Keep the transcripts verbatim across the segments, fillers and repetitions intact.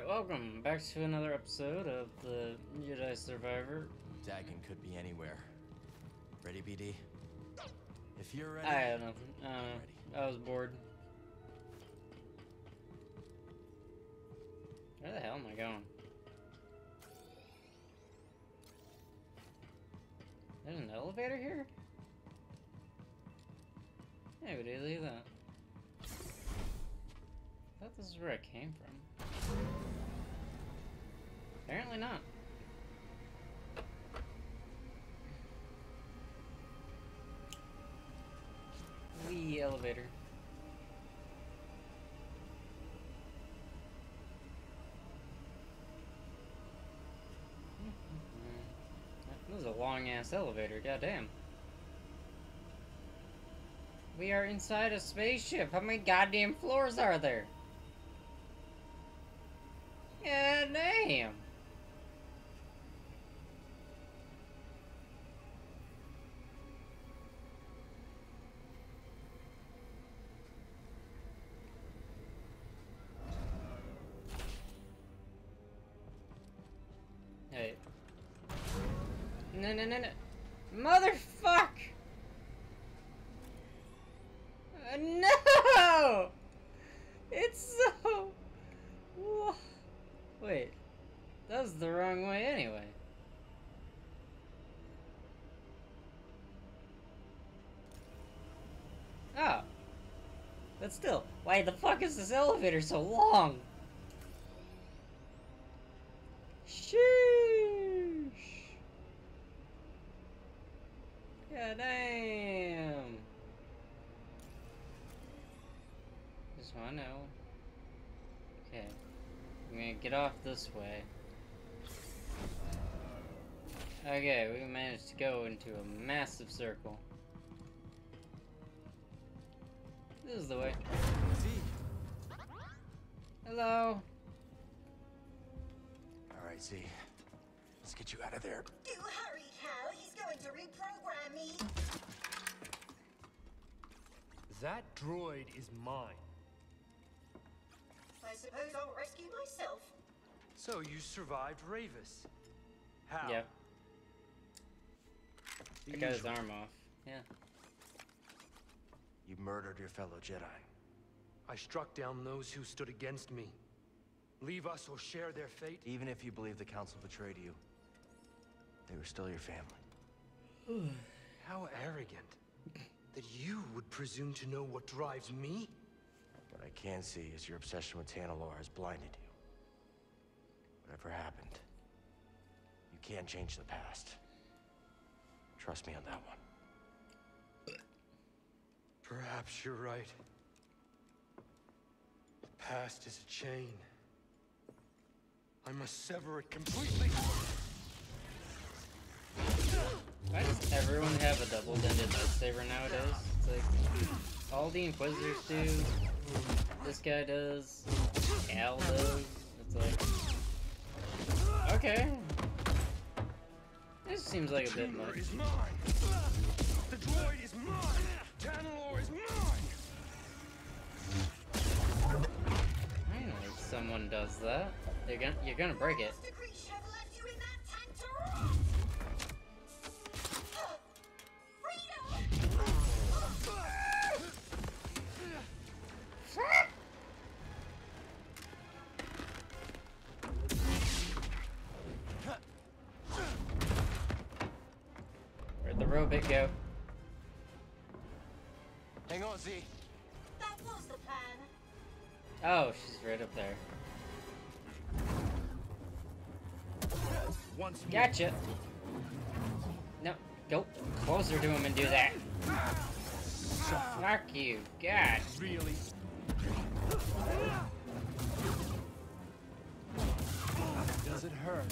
Alright, welcome back to another episode of the Jedi Survivor. Dagon could be anywhere. Ready, B D? If you're ready... I had nothing. Uh, ready. I was bored. Where the hell am I going? There's an elevator here? Hey, would you leave that? I thought this is where I came from. Apparently not. Wee elevator. This is a long ass elevator, goddamn. We are inside a spaceship. How many goddamn floors are there? God damn. Hey. No, no, no, no. Motherfuck! Uh, no! It's so... Whoa. Wait. That was the wrong way anyway. Oh. But still, why the fuck is this elevator so long? Sheesh. God damn. Just wanna know. Okay. I'm gonna get off this way. Okay, we managed to go into a massive circle. This is the way. Z. Hello. Alright, Z. Let's get you out of there. Do hurry, Cal. He's going to reprogram me. That droid is mine. I suppose I'll rescue myself. So you survived Ravis. How? Yeah. The I got his usual. arm off. Yeah. You murdered your fellow Jedi. I struck down those who stood against me. Leave us or share their fate. Even if you believe the Council betrayed you, they were still your family. How arrogant. That you would presume to know what drives me? What I can see is your obsession with Tanalorr has blinded you. Whatever happened, you can't change the past. Trust me on that one. Perhaps you're right. The past is a chain. I must sever it completely. Why does everyone have a double-ended lightsaber nowadays? It's like, all the Inquisitors do, this guy does, Cal does, it's like, okay. This seems like a bit Tumor much. is mine. The droid is mine. Tanalorr is mine. Finally, someone does that. You're gonna, you're gonna break it. Master Grease have left you in that tank to rot. Freedom! Where'd the robot go? Hang on, Z. That was the plan. Oh, she's right up there. Once more. Gotcha! No, go closer to him and do that. Fuck you, God. Really? Does it hurt?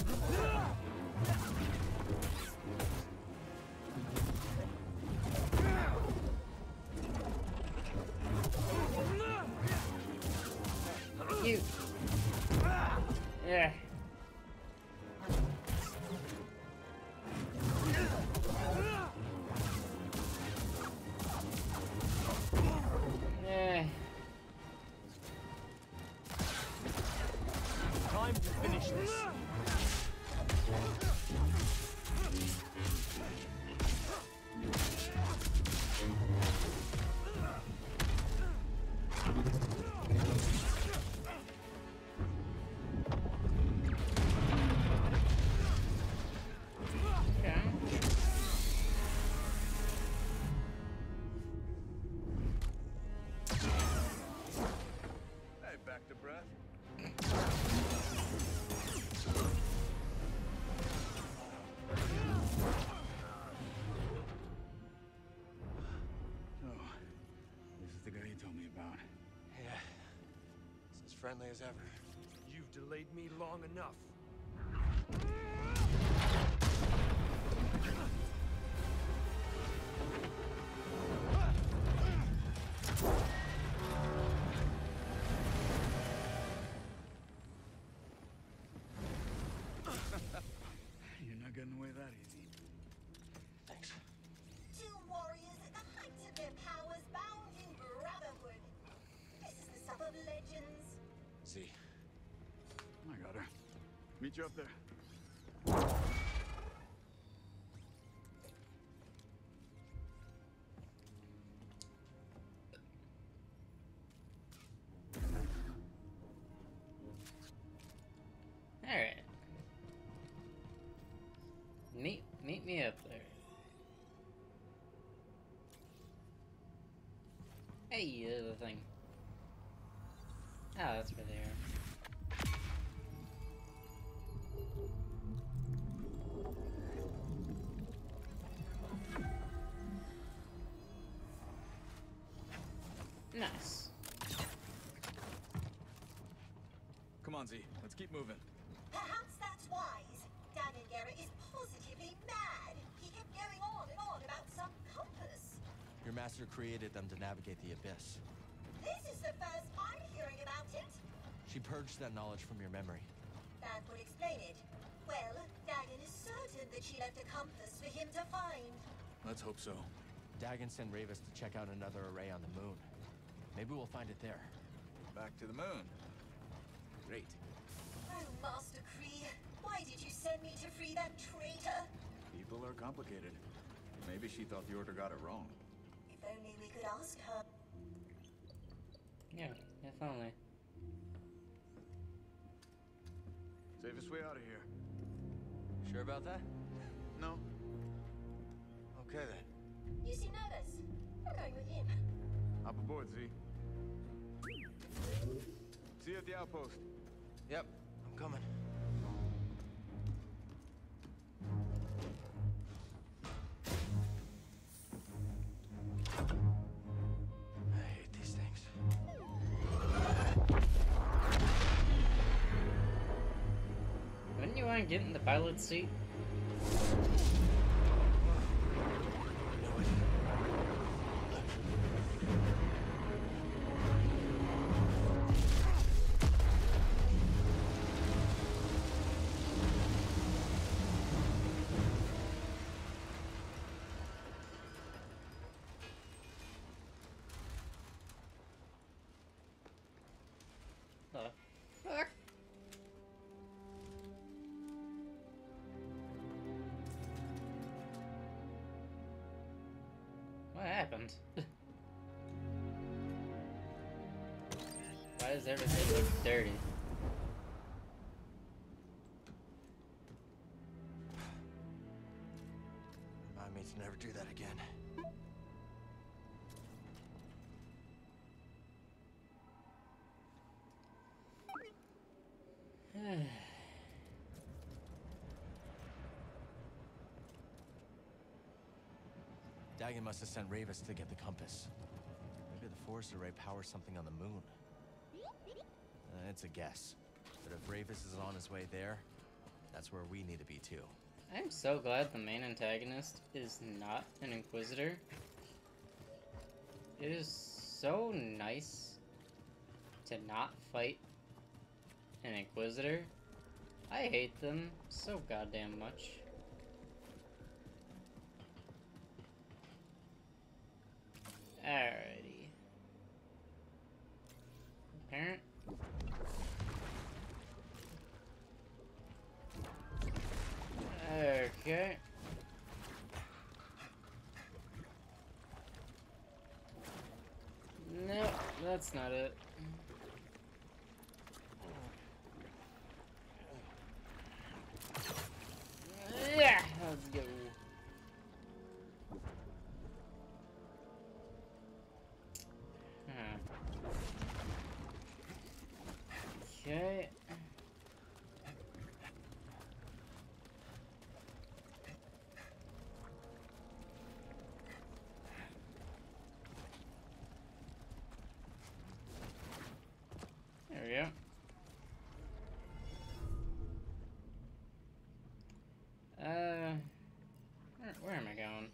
You. Yeah. time to finish this. Back to breath. So, this is the guy you told me about. Yeah. It's as friendly as ever. You've delayed me long enough. You're not getting away that easy. Thanks. Two warriors at the height of their powers bound in brotherhood. This is the stuff of legends. Z. I got her. Meet you up there. Alright. Meet meet me up there. Hey, the other thing. Ah, that's where they are. Nice. Come on, Z. Let's keep moving. Perhaps that's wise. Dagon Garrett is positively mad. He kept going on and on about some compass. Your master created them to navigate the Abyss. This is the first I'm hearing about it. She purged that knowledge from your memory. That would explain it. Well, Dagon is certain that she left a compass for him to find. Let's hope so. Dagon sent Ravis to check out another array on the moon. Maybe we'll find it there. Back to the moon. Great. Oh, Master Kree, why did you send me to free that traitor? People are complicated. Maybe she thought the Order got it wrong. If only we could ask her. Yeah, if only. Safest way out of here. Sure about that? No. Okay then. You seem nervous. I'm going with him. Hop aboard, Z. See you at the outpost. Yep, I'm coming. I hate these things. Wouldn't you want to get in the pilot's seat? The fuck? What happened? Why does everything look dirty? Remind me to never do that again. Dagon must have sent Ravis to get the compass. Maybe the force array powers something on the moon. Uh, it's a guess. But if Ravis is on his way there, that's where we need to be too. I'm so glad the main antagonist is not an Inquisitor. It is so nice to not fight an Inquisitor. I hate them so goddamn much. Alrighty. Parent. Okay. No, that's not it. Yeah, let's go. Huh. Okay. There we go. Uh, where, where am I going?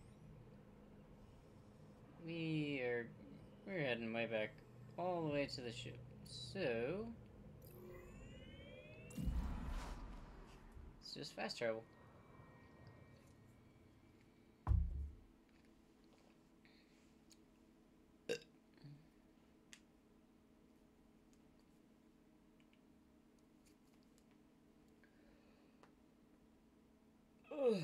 We are, we're heading way back, all the way to the ship. So, it's just fast travel. Ugh.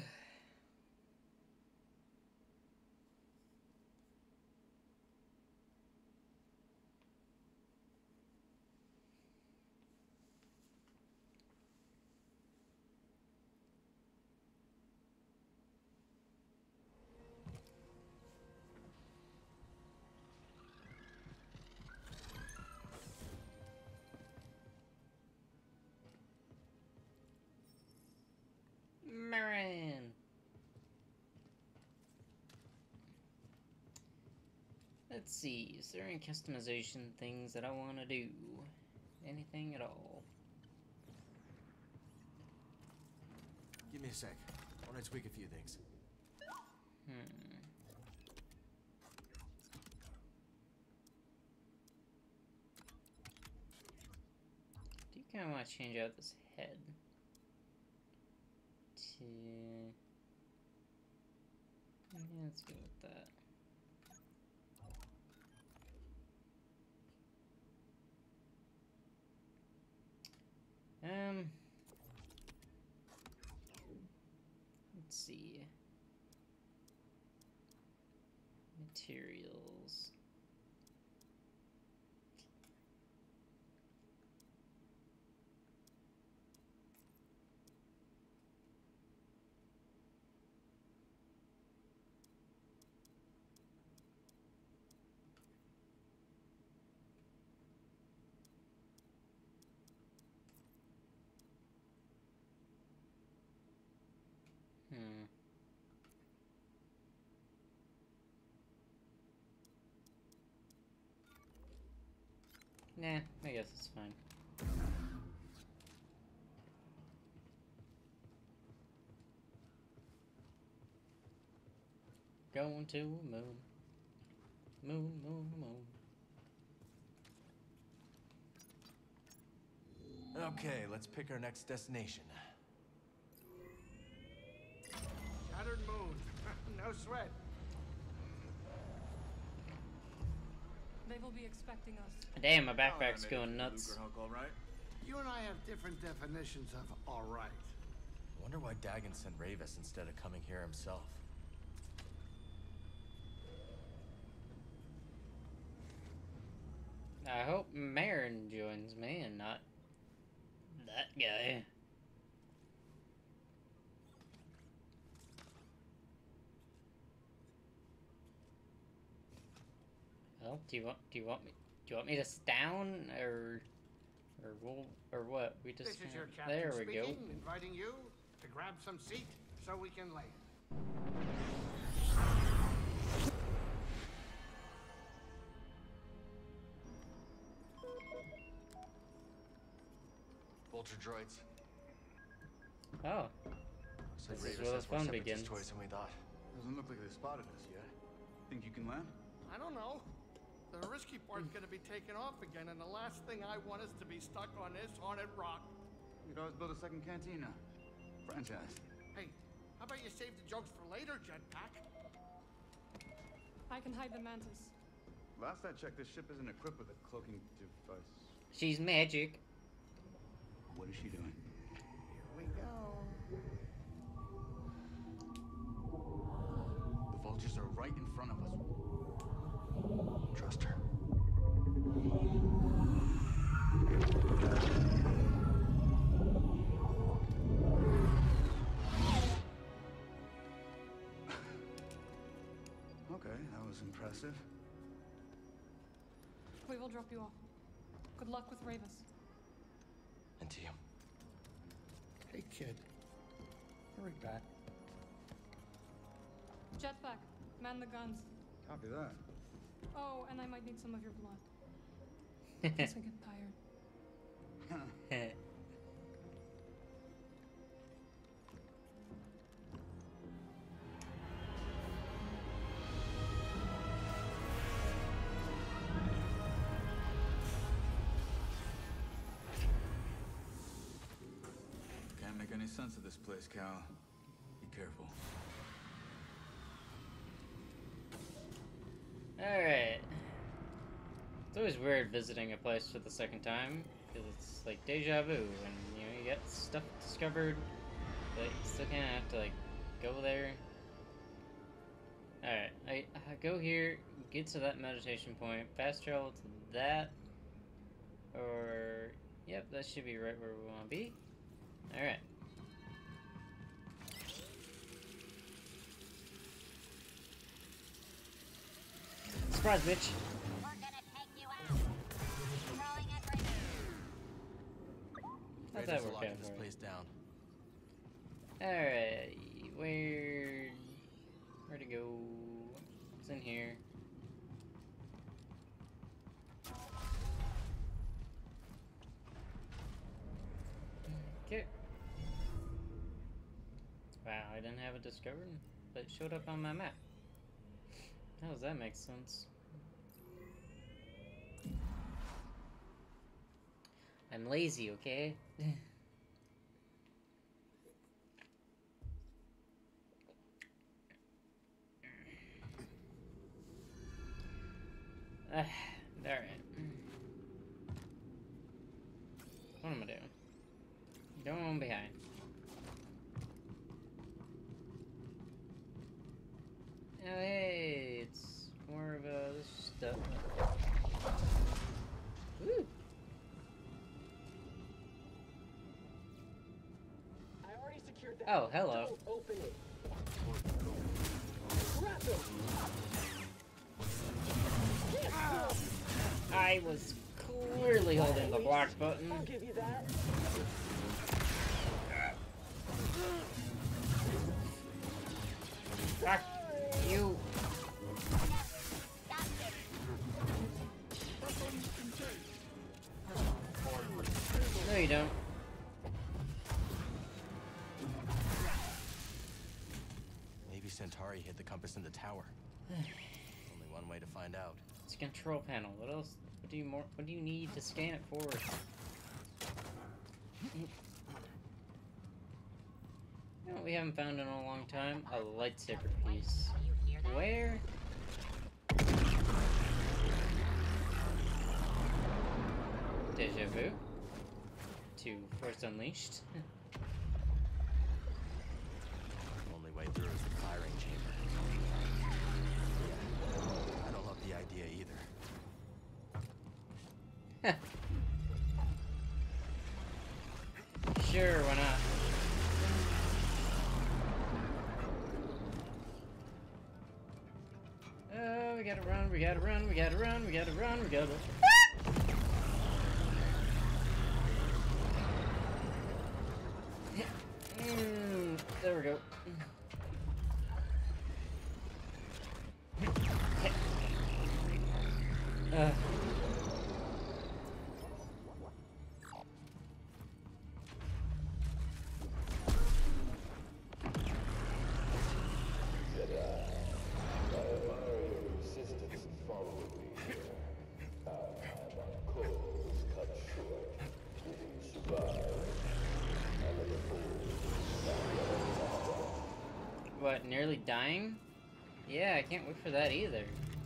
Marin. Let's see, is there any customization things that I want to do? Anything at all? Give me a sec. I want to tweak a few things. Hmm. Do you kind of want to change out this head? To... Yeah, let's go with that. Um, let's see. Materials. Hmm. Nah, I guess it's fine. Going to a moon. Moon, moon, moon. Okay, let's pick our next destination. Shattered moon. No sweat. They will be expecting us. Damn, my Oh, I backpack's made it going to nuts. Lucrehulk, all right? You and I have different definitions of all right. I wonder why Dagon sent Ravis instead of coming here himself. I hope Marin joins me and not that guy. Well, do you want do you want me do you want me to down or or we'll, or what? We just This is kinda- your captain there we speaking, go. inviting you to grab some seat so we can land. Vulture droids. Oh, Said This is Ravis where the has more fun separatist begins. toys than we thought. Doesn't look like they spotted us yet. Think you can land? I don't know. The risky part's gonna be taken off again, and the last thing I want is to be stuck on this haunted rock. We could always build a second cantina. Franchise. Hey, how about you save the jokes for later, Jetpack? I can hide the mantis. Last I checked, this ship isn't equipped with a cloaking device. she's magic. What is she doing? Here we go. impressive. We will drop you off. Good luck with Ravis. And to you. Hey, kid. Hurry back. Jetpack, man the guns. Copy that. Oh, and I might need some of your blood. In case I get tired. Can't make any sense of this place, Cal. Be careful. Alright. It's always weird visiting a place for the second time, because it's like deja vu, and you know, you get stuff discovered, but you still kinda have to like go there. Alright, I, I go here, get to that meditation point, fast travel to that, or, yep, that should be right where we want to be. Alright. Surprise, bitch! We're gonna take you out. Throwing it right How'd Raiders that are work locking out this for you? place down. Alright, where... Where to go? It's in here. Okay. Wow, I didn't have it discovered, but it showed up on my map. How does that make sense? I'm lazy, okay? Uh, Alright. What am I doing? Going behind. Oh, hey, it's more of a this stuff. Woo! I already secured that. Oh, hello. Don't open it. Grab him. I was clearly holding the block button. I'll give you that. Fuck you. No, you don't. Maybe Centauri hid the compass in the tower. Only one way to find out. It's a control panel. What else? What do you more? What do you need to scan it for? You know what we haven't found in a long time? A lightsaber piece. Where? Deja vu. To Force Unleashed. Only way through is the firing chamber. Yeah, I don't love the idea either. Sure, why not? Oh, we gotta run, we gotta run, we gotta run, we gotta run, we gotta... Mm, there we go. Uh. What, nearly dying? Yeah, I can't wait for that either.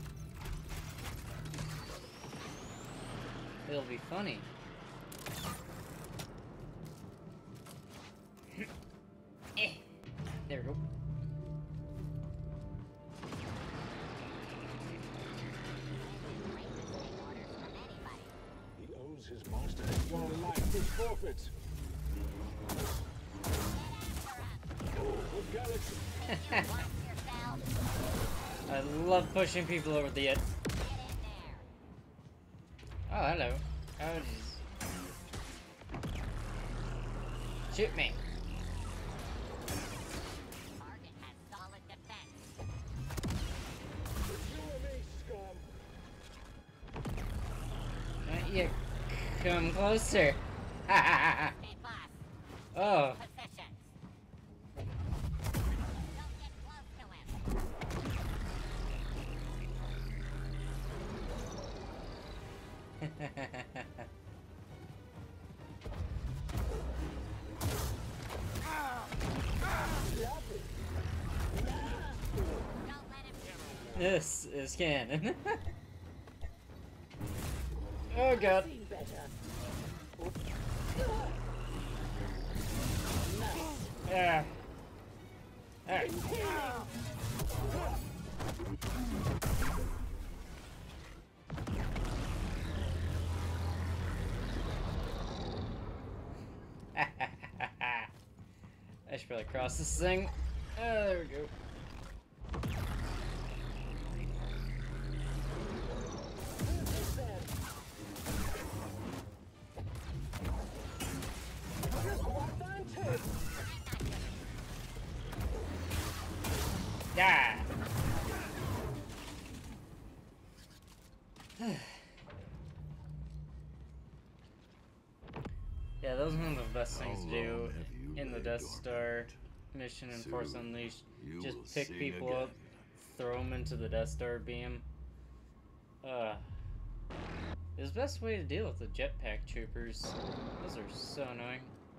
It'll be funny. Eh. There we go. He owes his master one life his forfeit. Oh, for Galaxy. I love pushing people over the edge. Oh, hello. Oh, jeez. Shoot me. Target has solid defense. You and me, scum. Why don't you come closer? Ha ha ha ha. Hey, boss. Oh. Positions. Don't get close to him. Don't let him get This is canon. Oh god. Yeah. Alright. I should probably cross this thing. Oh, there we go. Yeah. Yeah, that was one of the best things to do in the Death Star mission in Force Unleashed. Just pick people up, throw them into the Death Star beam. Uh, it's the best way to deal with the jetpack troopers. Those are so annoying.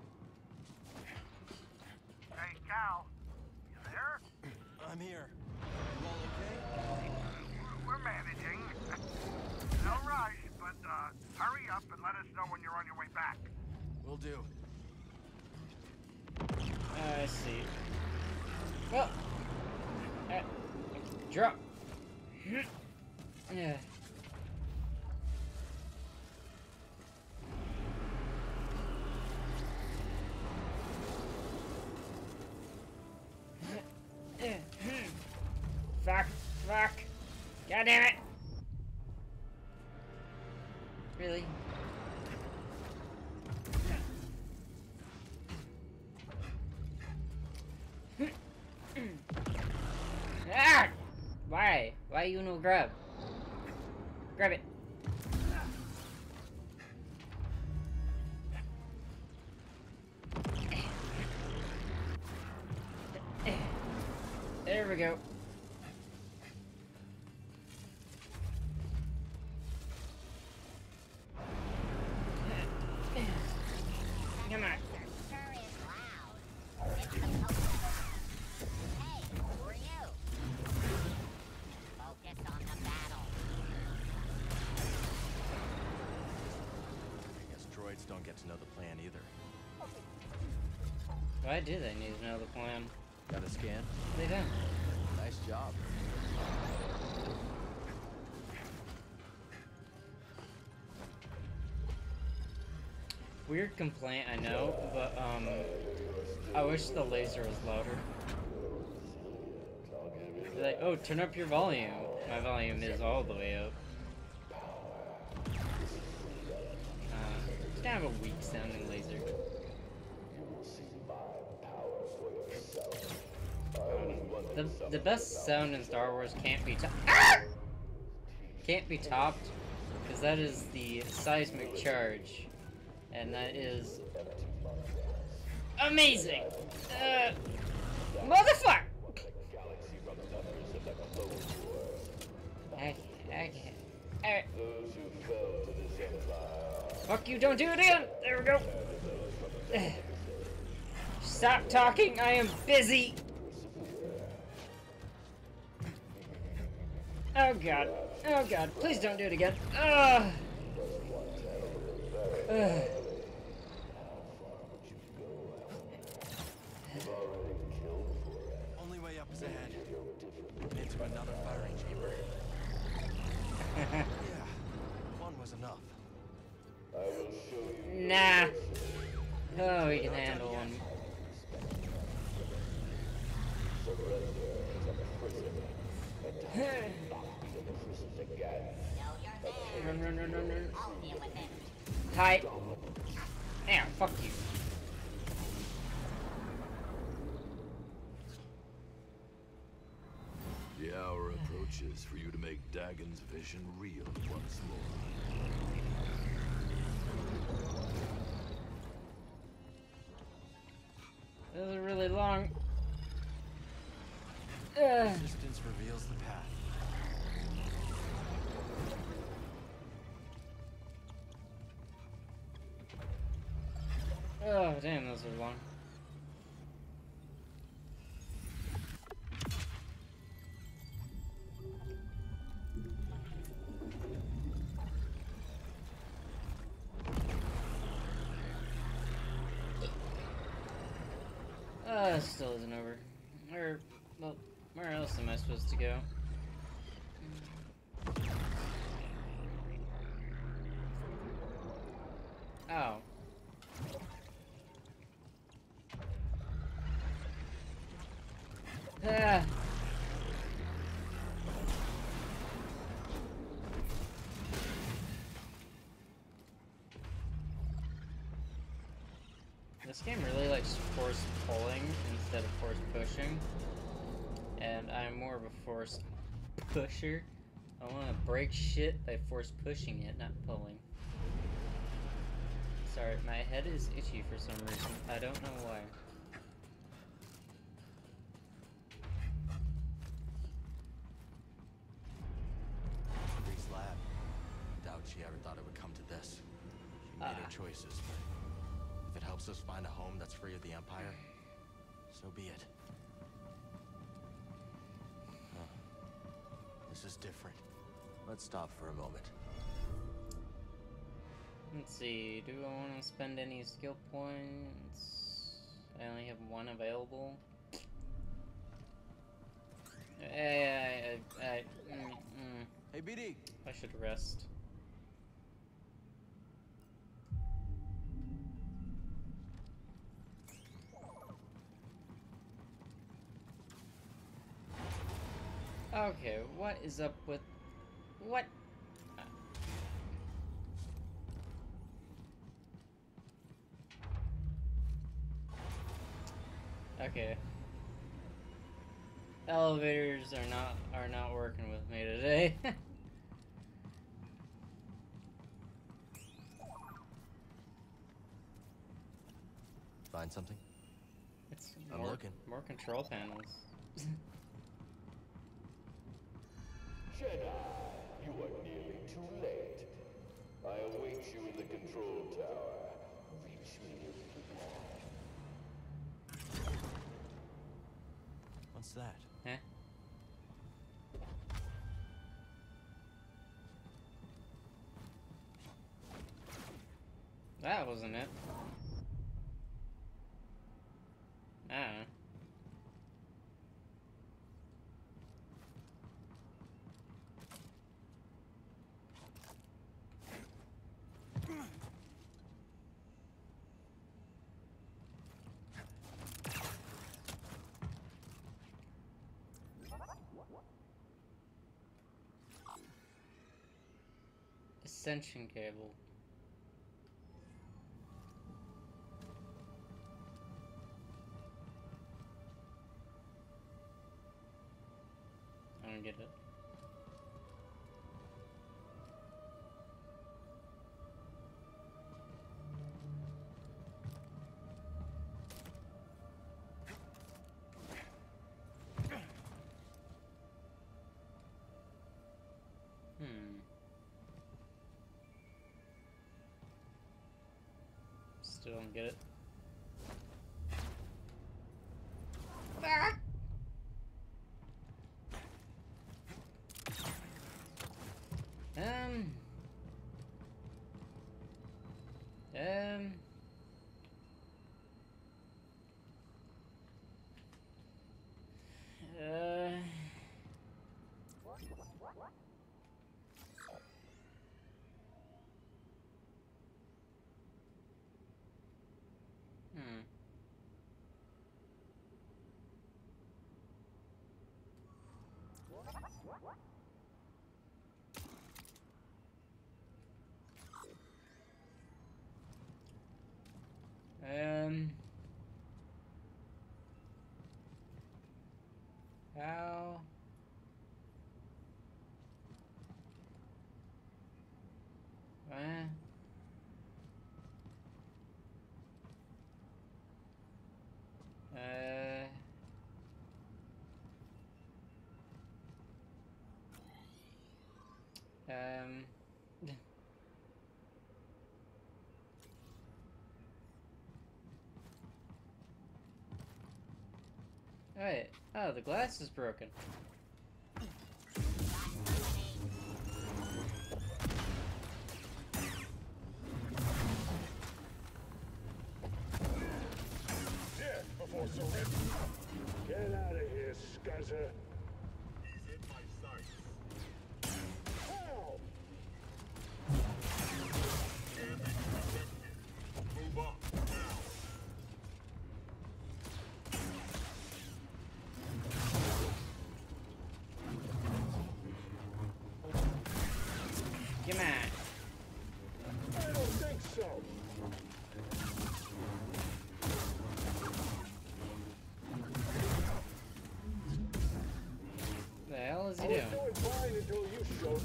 Hey, Cal. You there? I'm here. You all okay? We're managing. No rush, but uh, hurry up and let us know when you're on your way back. Will do. I see. Well, uh, drop. Yeah. Fuck, fuck. God damn it. Really? Ah! Why? Why you no grab? Grab it. There we go. Come on. sure is loud. It's supposed to. Hey, who are you? Focus on the battle. I guess droids don't get to know the plan either. Why do they need to know the plan? Got a scan? They don't. Nice job. Weird complaint, I know, but um, I wish the laser was louder. They're like, oh, turn up your volume. My volume is all the way up. Uh, it's kind of a weak sounding laser. Um, the the best sound in Star Wars can't be to ah! can't be topped, because that is the seismic charge. And that is amazing. Uh, motherfucker! I, I can't. I, fuck you! Don't do it again. There we go. Stop talking. I am busy. Oh god. Oh god. Please don't do it again. Ugh. Ugh. Only way up is ahead. And into another firing chamber. Yeah, one was enough. Nah. Oh, we can handle one. Run, run, run, run, run. I'll deal with it. Hi. Damn, fuck you. The hour approaches for you to make Dagon's vision real once more. This is really long. Ugh. Distance reveals the path. Oh, damn, those are long. Uh, it still isn't over. Where, well, where else am I supposed to go? Oh. Ah. This game really likes force pulling instead of force pushing, and I'm more of a force pusher. I want to break shit by force pushing it, not pulling. Sorry, my head is itchy for some reason. I don't know why. Grease lab. Doubt she ever thought it would come to this. She made Ah. her choices, but if it helps us find a home that's free of the Empire, so be it. Huh. This is different. Let's stop for a moment. Let's see, do I want to spend any skill points? I only have one available. I, I, I, I, mm, mm. Hey, B D. I should rest. Okay, what is up with... What? Okay. Elevators are not are not working with me today. Find something? It's I'm more, looking. more control panels. Jedi, you are nearly too late. I await you in the control tower. Reach me if you can. What's that? Huh? That wasn't it. Ah. Ascension cable. I don't get it. Hmm. Still don't get it. Ah! Um. Um. Uh. Hmm. Um. How? What? Uh. Um. Alright. Oh, the glass is broken. Death before surrender. Get out of here, scuzzer. He's in my sight. Help! Damage detected. Move up now. Come on. I don't think so. The hell is he I was doing? doing fine until you showed.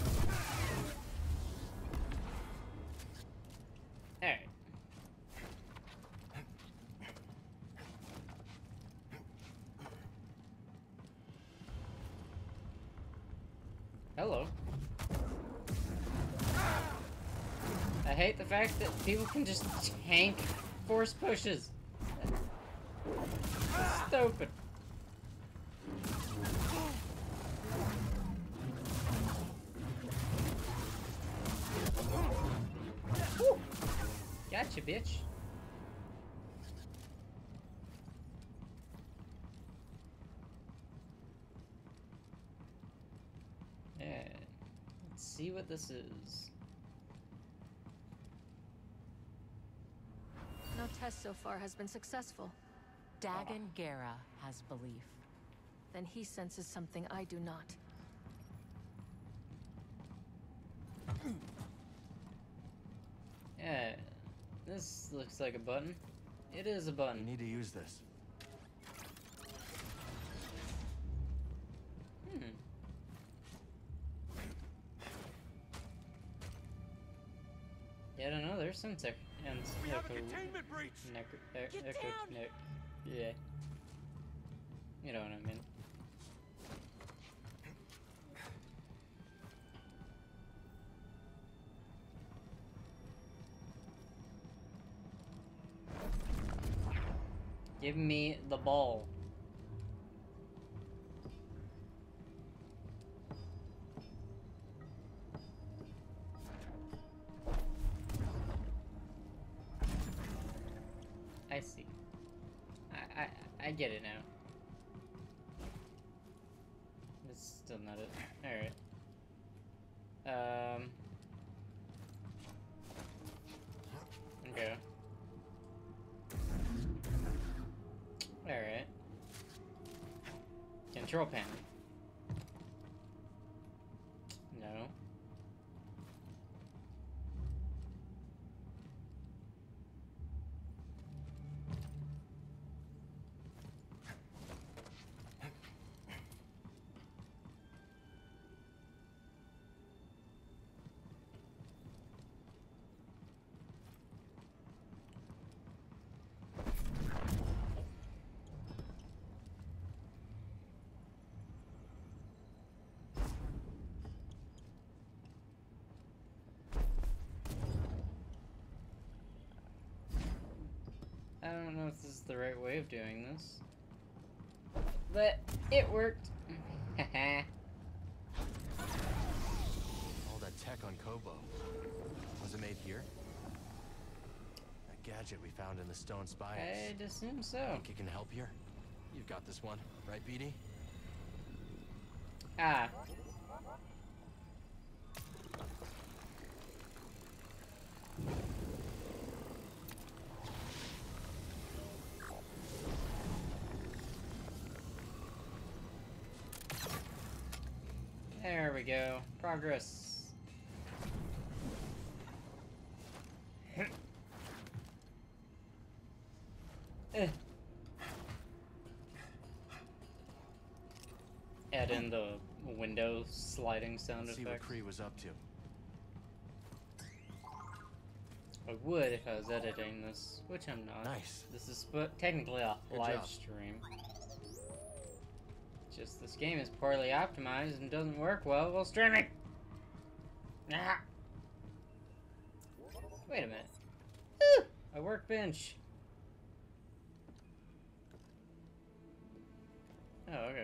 Alright. Hello. I hate the fact that people can just tank force pushes. That's stupid. Woo. Gotcha, bitch. Yeah. Let's see what this is. No test so far has been successful. Dagon Gera has belief. Then he senses something I do not. Yeah. This looks like a button. It is a button. You need to use this. Hmm. Yeah, I don't know. There's some tech and We have a echo- containment breach. necro- e- Get echo- down. ne- yeah. You know what I mean. Give me the ball. I see. I, I I get it now. That's still not it. Alright. Um Okay. Alright. Control panel. No. I don't know if this is the right way of doing this. But it worked. Haha. All that tech on Kobo. Was it made here? That gadget we found in the stone spires. I'd assume so. Think it can help here? You've got this one, right, B D? Ah. There we go. Progress. Eh. Add in the window sliding sound Let's see what effect. Kree was up to. I would if I was editing this, which I'm not. Nice. This is sp- technically a Good live job. stream. Just this game is poorly optimized and doesn't work well while streaming. Ah. Wait a minute. Woo! A workbench. Oh, okay.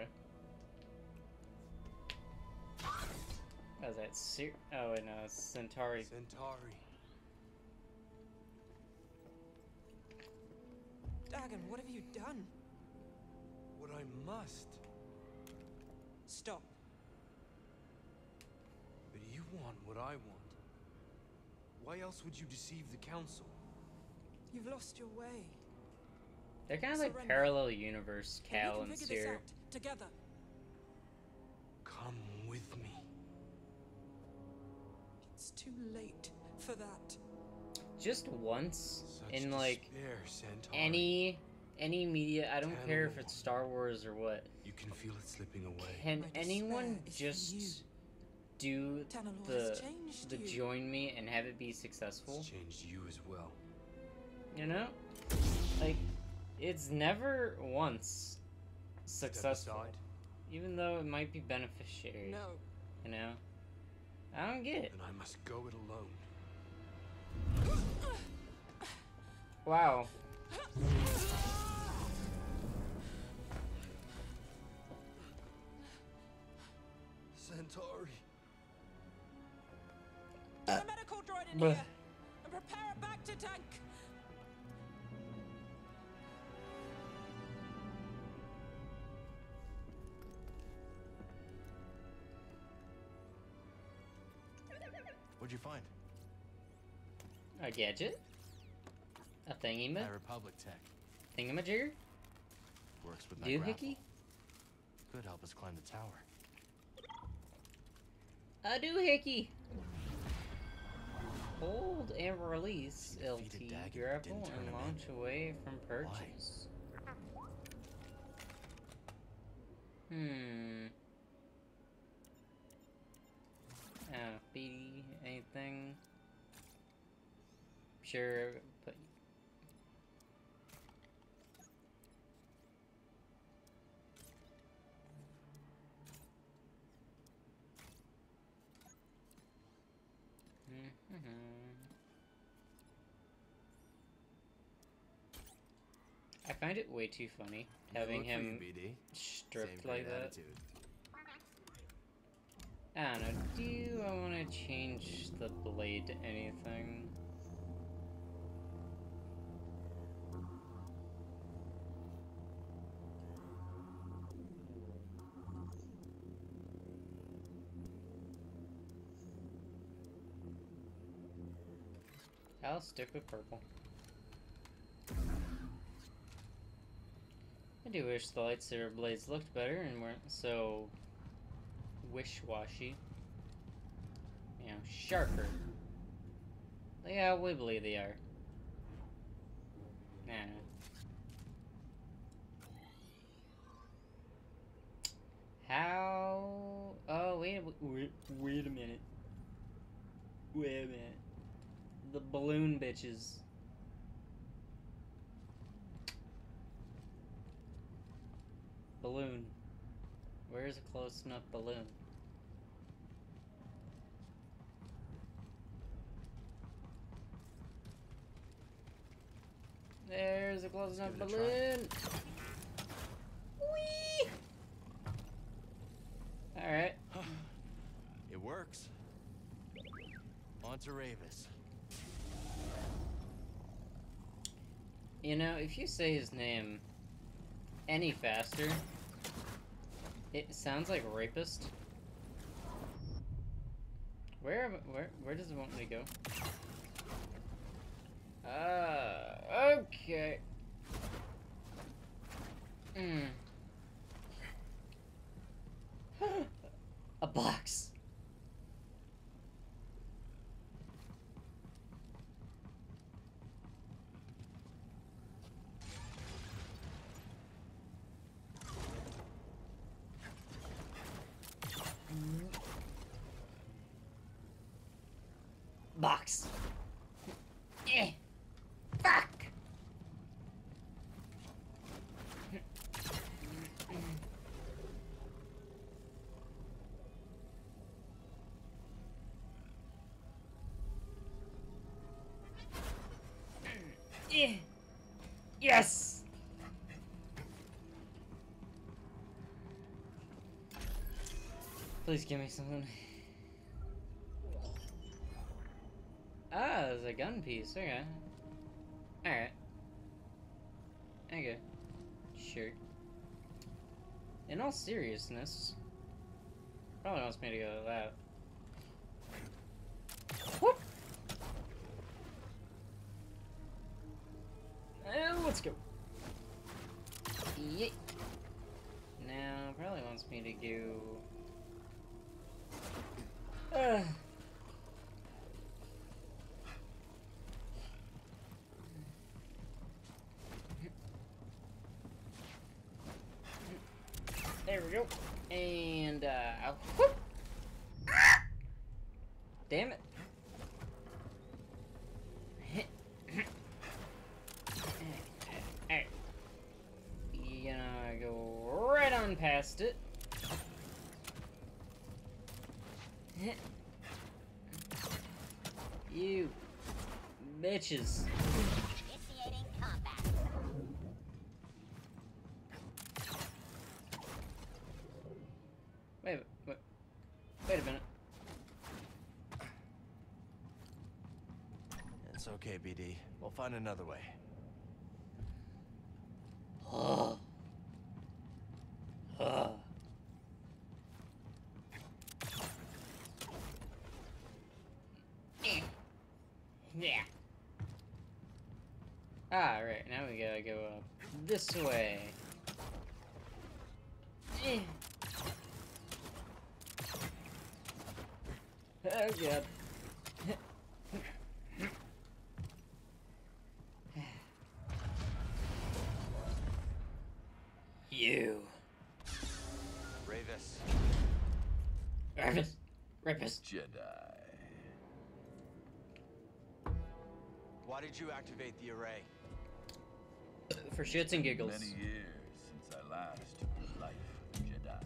What is that? Ser oh, wait, no, it's Centauri. Centauri. Dagon, what have you done? What I must. Stop. But you want what I want. Why else would you deceive the council? You've lost your way. They're kind of like Surrender. parallel universe Cal we and can figure this Seer. out together. Come with me. It's too late for that. Just once Such in like despair, Centauri. any any media, I don't Ten care if more. it's Star Wars or what. You can feel it slipping away. Can My anyone despair is for you. just do Tanalorr the has changed the you. join me and have it be successful? It's changed you as well. You know, like it's never once successful, aside. even though it might be beneficiary. No. You know, I don't get it. Then I must go it alone. Wow. Centauri. Get a medical droid in Bruh. here and prepare a back to tank. What'd you find? A gadget? A thingy High Republic tech. thingamajigger? Works with my grapple. Doohickey? Could help us climb the tower. A doohickey! Hold and release L T Defeated Dagon, grapple didn't turn and him launch in. away from purchase. Hmm. Uh, B D, anything? Sure, but mm-hmm. I find it way too funny having Good look for you, him B D. stripped Same like great that. attitude. I don't know. Do I want to change the blade to anything? I'll stick with purple. I do wish the lightsaber blades looked better and weren't so wish-washy. You know, sharper. Look how wibbly they are. Nah. How? Oh, wait, wait, wait a minute. Wait a minute. The balloon bitches. Balloon. Where's a close enough balloon? There's a close enough give it a try. balloon. Whee! Alright. It works. On to Ravis. You know, if you say his name any faster, it sounds like rapist. Where, where, where does it want me to go? Ah, uh, okay. Hmm. A box. box. Eh. Fuck. Eh. Yes. Please give me something. Ah, there's a gun piece. Okay. Alright. Okay. Sure. In all seriousness, probably wants me to go to that. Whoop! And let's go. Yeet. Now, probably wants me to go. Uh. There we go. And, uh, whoop. Damn it. Alright. You're gonna go right on past it. You bitches. Initiating combat. Wait, wait, wait a minute. It's okay, B D. We'll find another way. Oh. Oh. Yeah. Ah, right. Now we gotta go up this way. Eh. Oh god. You. Ravis. Ravis. Ravis. Jedi. Why did you activate the array? For shits and giggles. Many years since I last took the life of a Jedi.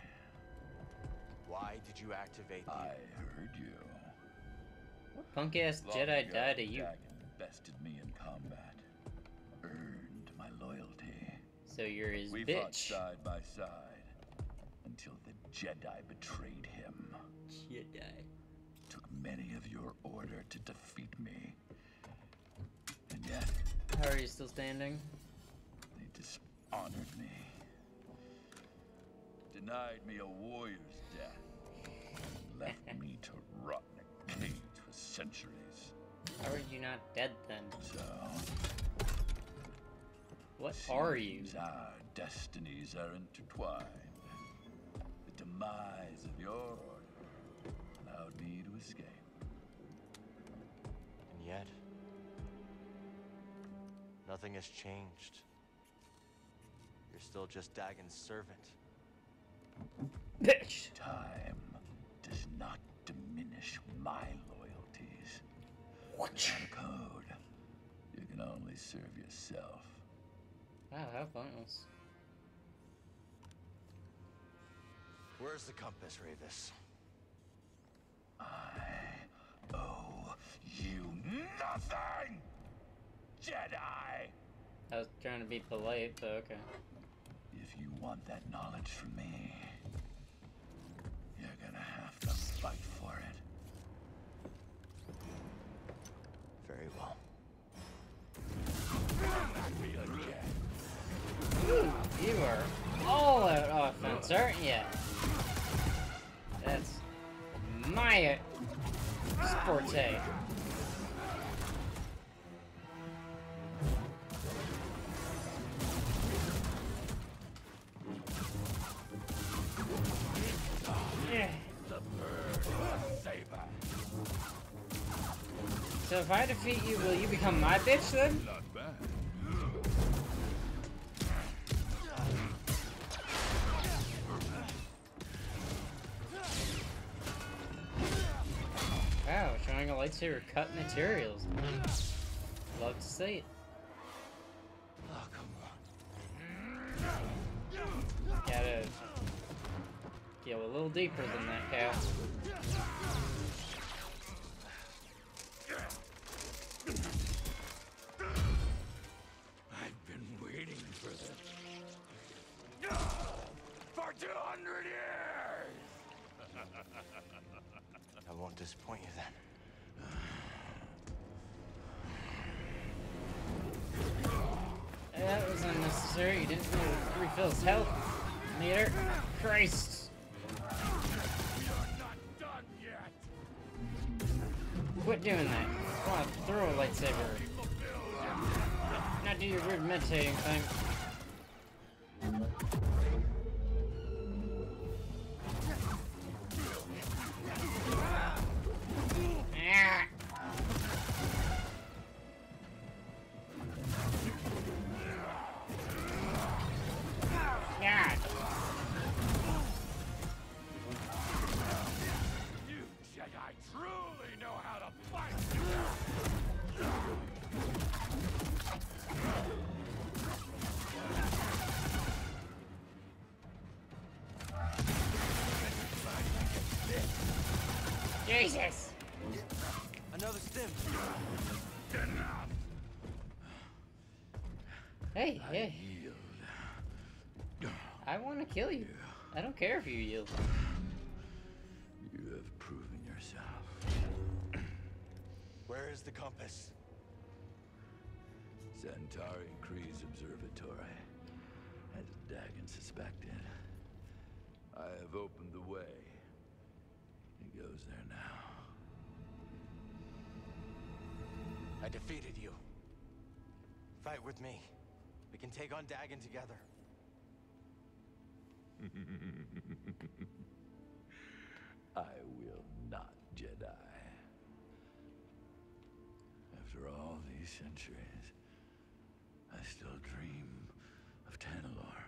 Why did you activate the I heard you. What punk ass Long Jedi ago, died to you? Dagan bested me in combat. Earned my loyalty. So you're his we bitch. fought side by side until the Jedi betrayed him. Jedi. Took many of your order to defeat me. And yet, How are you still standing? they dishonored me. Denied me a warrior's death. And left me to rot in a cage for centuries. How are you not dead then? So, What are you? seems our destinies are intertwined. The demise of your order allowed me to escape. And yet, nothing has changed. You're still just Dagon's servant. Bitch! Time does not diminish my loyalties. Without a code, you can only serve yourself. Wow, how pointless. Where's the compass, Ravis? I owe you nothing, Jedi! I was trying to be polite, but okay. If you want that knowledge from me, you're gonna have to fight for it. Very well. Ooh, you are all out offense, aren't you? That's my forte. Yeah. So if I defeat you, will you become my bitch then? Not bad. Wow, showing a lightsaber cut materials. Love to see it. Oh, come on. Gotta go a little deeper than that, Cal. I've been waiting for this for two hundred years! I won't disappoint you then. That was unnecessary. You didn't really refill his health meter. Christ. We are not done yet! Quit doing that. Come on, throw a lightsaber. Now do your weird meditating thing. Ah. God. You Jedi truly know how to fight! Jesus. Another stim. Enough! Hey, I hey. yield. I want to kill you. I don't care if you yield. You have proven yourself. Where is the compass? Centauri Kree's observatory, as Dagan suspected. I have opened the way. He goes there now. I defeated you. Fight with me. We can take on Dagan together. I will not, Jedi. After all these centuries, I still dream of Tanalorr.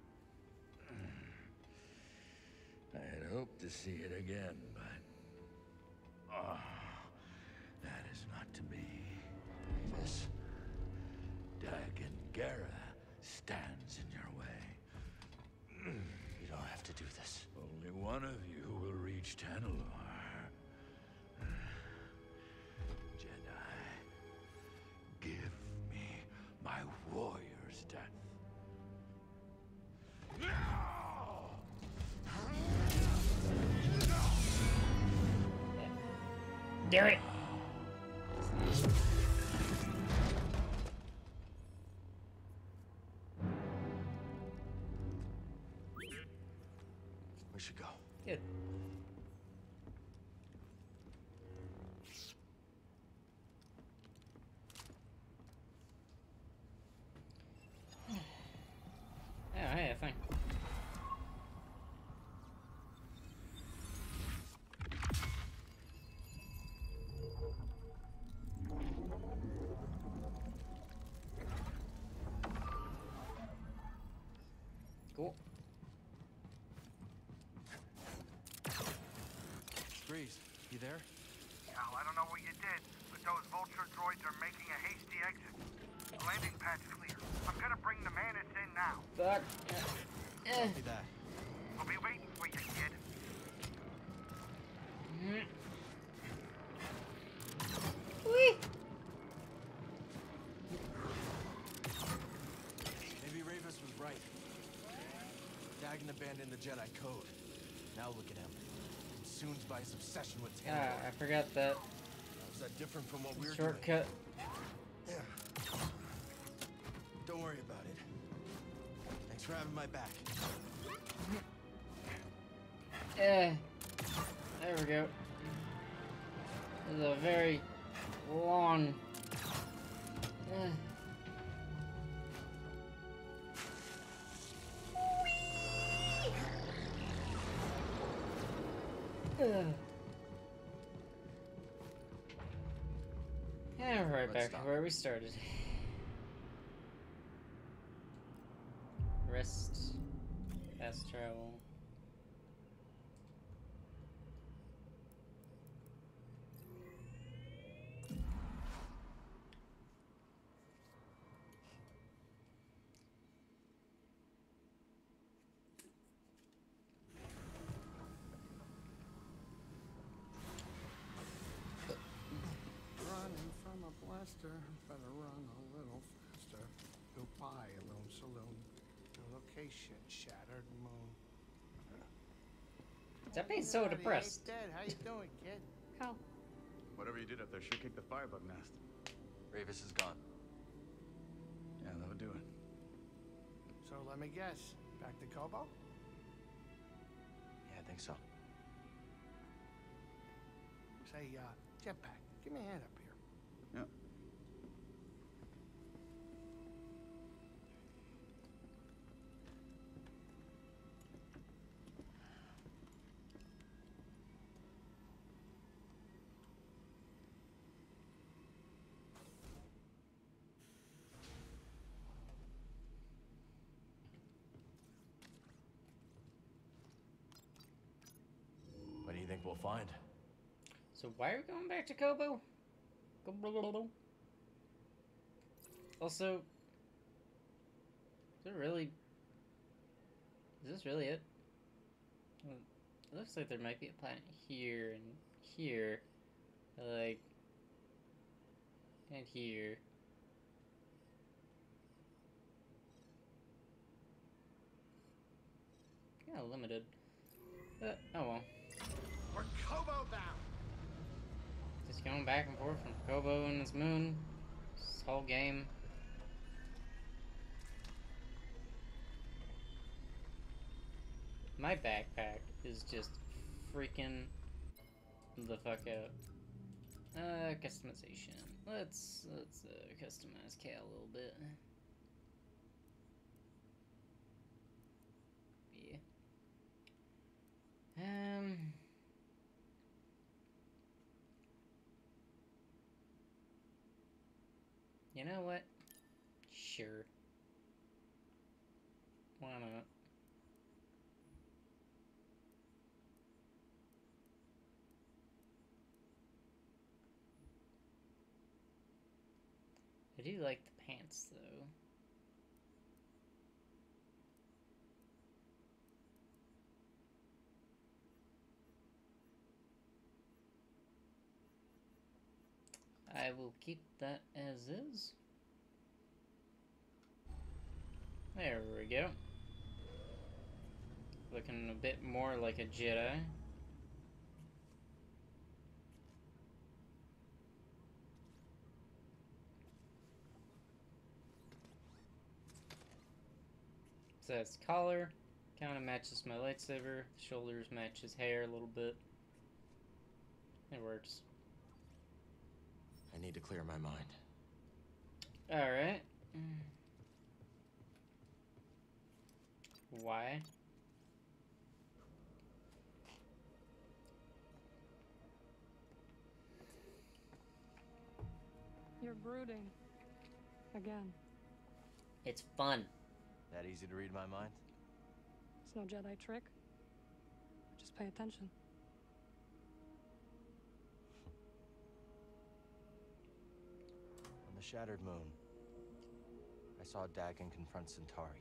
I had hoped to see it again, but... Oh, that is not to be. This Dagan Gera stands in your way. You don't have to do this. Only one of you will reach Tanalorr. Jedi, give me my warrior's death. Do it. We should go. Good. Oh, hey, fine. Cool. Grease, you there? Cal, I don't know what you did, but those vulture droids are making a hasty exit. The landing pad's clear. I'm gonna bring the Manus in now. Fuck. Eh. Copy that. I'll be waiting for you, kid. Mm. Whee! Maybe Ravis was right. Dagan abandoned the Jedi Code. Now look at him. Consumed by his obsession with Ah, Tanalorr. I forgot that. Is that different from what we're Shortcut. doing? Yeah. Don't worry about it. Thanks for having my back. Eh. There we go. This is a very long. Eh. Ugh. And right Let's back stop. to where we started. Rest, fast travel. faster, better run a little faster. Go by a lone saloon. The location, shattered moon. Stop being so depressed. Dead. How you doing, kid? Cal. Whatever you did up there sure kicked the firebug nest. Ravis is gone. Yeah, that'll do it. So let me guess. Back to Kobo? Yeah, I think so. Say, uh, Jetpack, give me a hand up here. Yeah. What do you think we'll find? So why are we going back to Kobo? Kobo. Also, is it really? Is this really it? Well, it looks like there might be a planet here and here, like, and here. Kind of limited. But, oh well. We're Kobo bound. Just going back and forth from Kobo and his moon. This whole game. My backpack is just freaking the fuck out. Uh, customization. Let's let's uh, customize Cal a little bit. Yeah. Um. You know what? Sure. Why not? I do like the pants, though. I will keep that as is. There we go. Looking a bit more like a Jedi. So that's collar. Kind of matches my lightsaber. The shoulders match his hair a little bit. It works. I need to clear my mind. Alright. Why? You're brooding. Again. It's fun. That easy to read my mind? It's no Jedi trick. Just pay attention. On the Shattered Moon, I saw Dagan confront Centauri.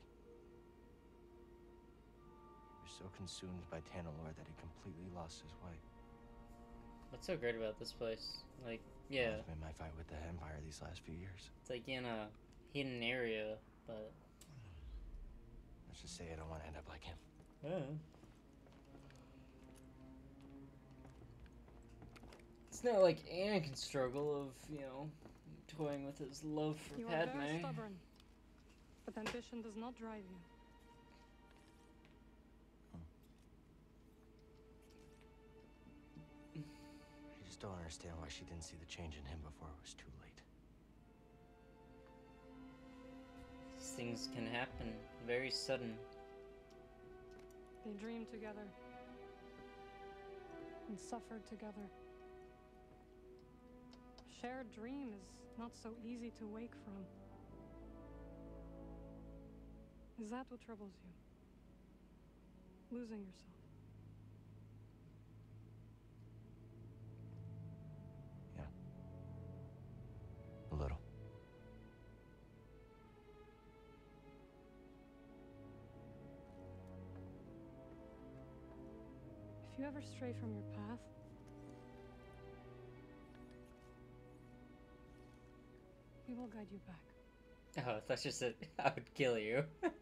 He was so consumed by Tanalorr that he completely lost his way. What's so great about this place? Like, yeah. It's been my fight with the Empire these last few years. It's like in a hidden area, but... Let's just say I don't want to end up like him. Yeah. It's not like Anakin's struggle of, you know, toying with his love for You Padme. are very stubborn, but ambition does not drive you. I just don't understand why she didn't see the change in him before it was too late. These things can happen very sudden. They dreamed together and suffered together. Shared dream is not so easy to wake from. Is that what troubles you? Losing yourself? A little. If you ever stray from your path, will guide you back. Oh, that's just it. I would kill you.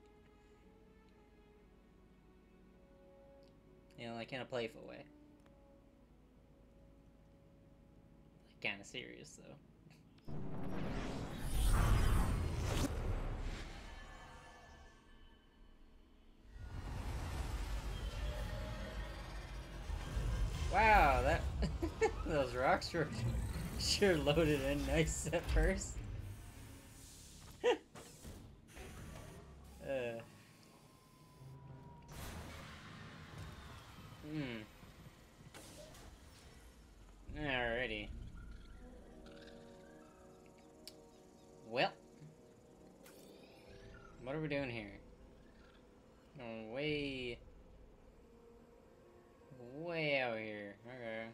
You know, like in a playful way. Like, kind of serious, though. Wow, that those rocks were sure loaded in nice at first. uh. Hmm. Alrighty. Well, what are we doing here? Oh, way, way out here. Okay.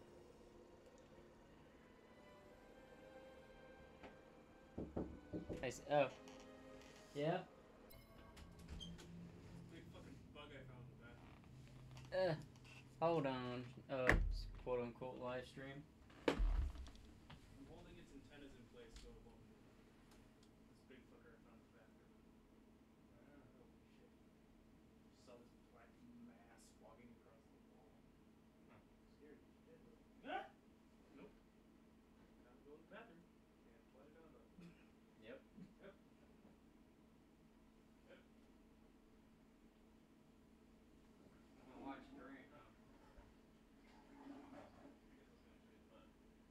I see. Oh. Yeah. Big fucking bug I found in the bathroom. Uh. Hold on. Uh, quote unquote live stream. I'm holding its antennas in place so it won't move. This big fucker I found in the bathroom. Ah, holy shit. Just saw this black mass walking across the wall. Huh. Scared as shit. Ah! Nope. Time to go to the bathroom. Can't fly down though. Yep. Yep. Yep. I'm gonna watch the rain. Oh. I guess I was gonna show you the butt.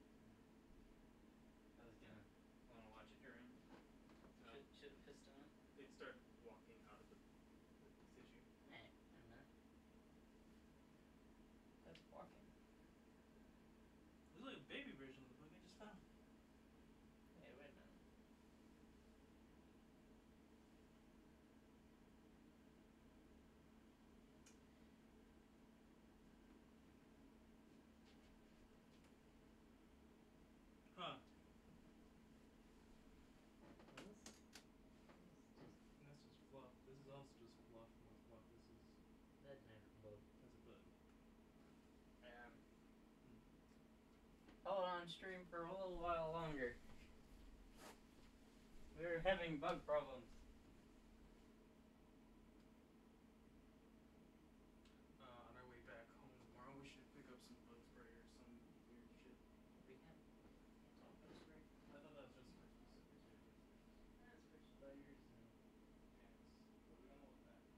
I was gonna wanna watch it during. No. Should should have pissed on it. They'd start walking out of the, the tissue. Hey, I don't know. That's walking. This is like a baby version of the book I just found. Hey, wait a minute. Huh. Is this? And that's just fluff. This is also just fluff, more fluff. This is That's never both. that's a book. Um. Hold on stream for a little while longer. We're having bug problems. Uh, on our way back home tomorrow, we should pick up some bug spray or some weird shit. We can't. Can't talk about spray. I thought that was just for specific situations. That's for spiders and Ants. But we don't know what that is.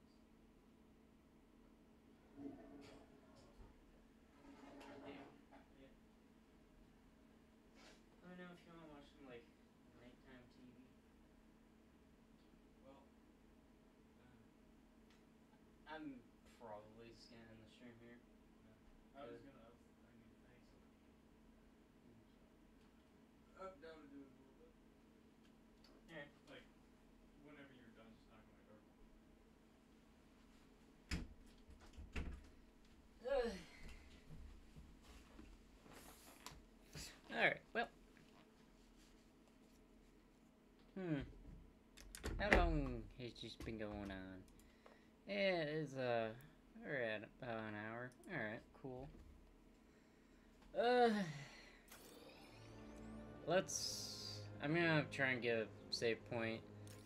damn. Yeah. Let me know if you want to watch some like nighttime T V. Well, uh, I'm probably just gonna end the stream here. I was gonna. I, was, I need. I need something to eat. So. I'm down to do it a little bit. Alright. Like, whenever you're done, just knock on my door. Alright, well. Hmm. How long has this been going on? Yeah, it's, uh, we're at about an hour. Alright, cool. Uh, let's, I'm gonna try and get a save point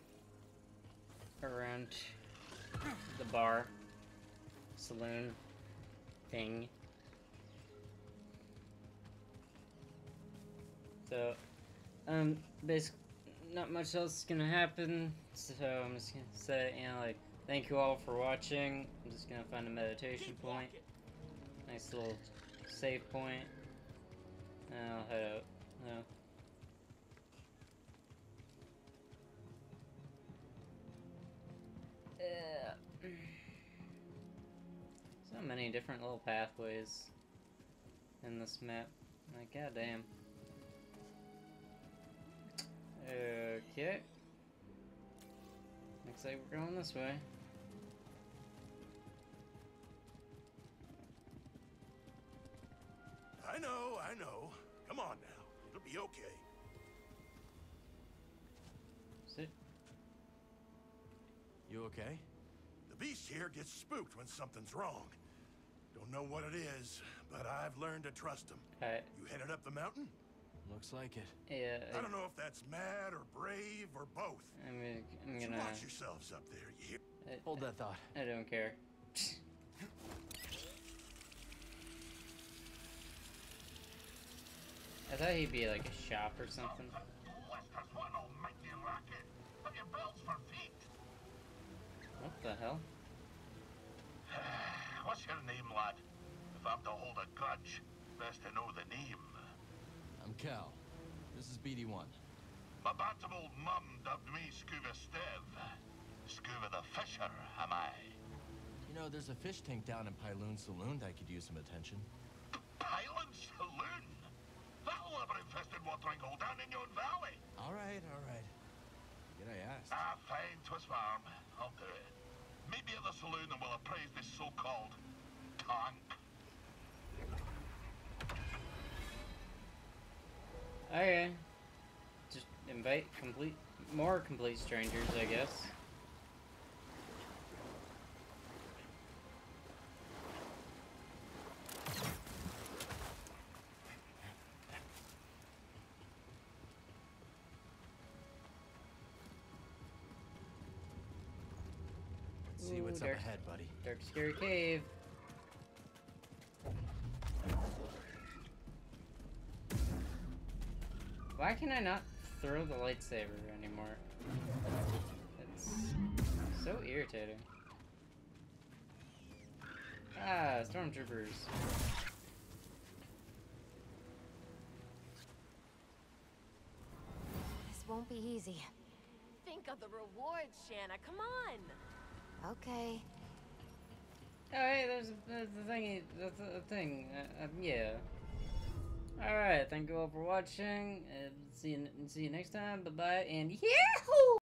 around the bar, saloon thing. So, um, basically, not much else is gonna happen, so I'm just gonna say, you know, like, thank you all for watching. I'm just gonna find a meditation point. Nice little save point. And I'll head out. No. Yeah. So many different little pathways in this map. Like, goddamn. Okay. Looks like we're going this way. I know, I know. Come on now. It'll be okay. Sit. You okay? The beast here gets spooked when something's wrong. Don't know what it is, but I've learned to trust him. Alright. You headed up the mountain? Looks like it. Yeah. I, I don't know if that's mad or brave or both. I'm gonna. I'm You gonna. watch yourselves up there, you hear? I, Hold that thought. I don't care. I thought he'd be like a shop or something. What the hell? What's your name, lad? If I'm to hold a grudge, best to know the name. I'm Cal. This is B D one. My bantam old mum dubbed me Scuba Stev. Scuba the Fisher, am I? You know, there's a fish tank down in Pyloon Saloon that could use some attention. Pyloon Saloon? That'll have an infested watering hole down in your valley. All right, all right. Did I ask? Ah, fine, 'twas farm. I'll do it. Meet me at the saloon and we'll appraise this so-called tank. Okay. Just invite complete, more complete strangers, I guess. Let's see what's dark, up ahead, buddy. Dark, scary cave. Why can I not throw the lightsaber anymore? It's so irritating. Ah, stormtroopers. This won't be easy. Think of the rewards, Shanna. Come on. Okay. Oh, hey, there's, there's the thingy, the, the thing. Uh, um, yeah. All right, thank you all for watching. Uh, see you, see you next time. Bye bye, and yahoo!